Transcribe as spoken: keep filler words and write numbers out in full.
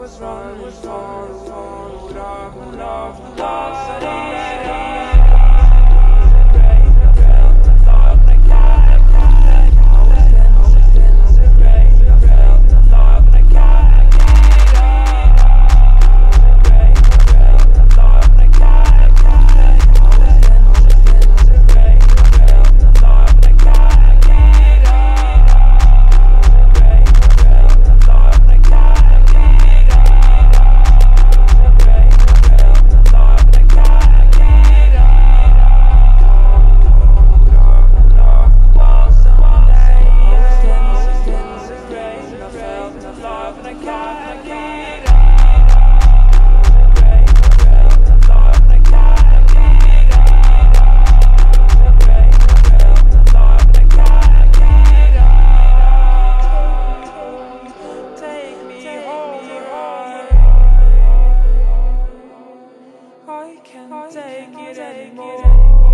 was running, was running, was running, love, love, love, I can't take it anymore.